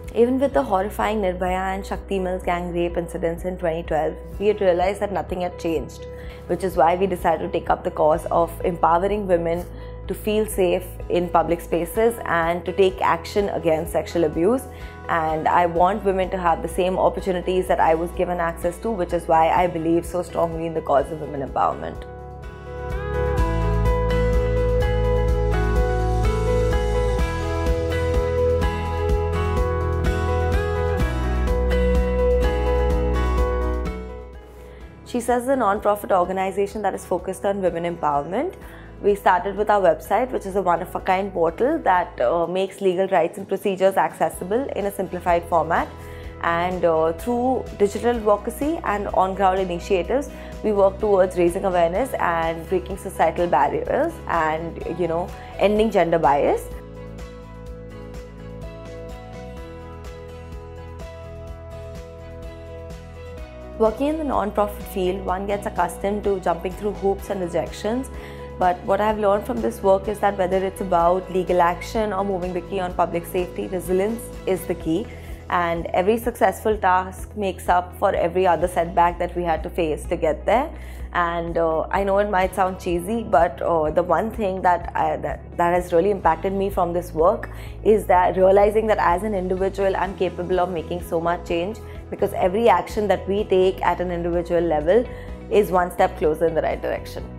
Even with the horrifying Nirbhaya and Shakti Mills gang rape incidents in 2012, we had realized that nothing had changed, which is why we decided to take up the cause of empowering women to feel safe in public spaces and to take action against sexual abuse. And I want women to have the same opportunities that I was given access to, which is why I believe so strongly in the cause of women empowerment. She Says is a non-profit organization that is focused on women empowerment. We started with our website, which is a one-of-a-kind portal that makes legal rights and procedures accessible in a simplified format. And through digital advocacy and on-ground initiatives, we work towards raising awareness and breaking societal barriers and, ending gender bias. Working in the non-profit field, one gets accustomed to jumping through hoops and rejections. But what I've learned from this work is that whether it's about legal action or moving the key on public safety, resilience is the key. And every successful task makes up for every other setback that we had to face to get there. And I know it might sound cheesy, but the one thing that has really impacted me from this work is that realizing that as an individual, I'm capable of making so much change, because every action that we take at an individual level is one step closer in the right direction.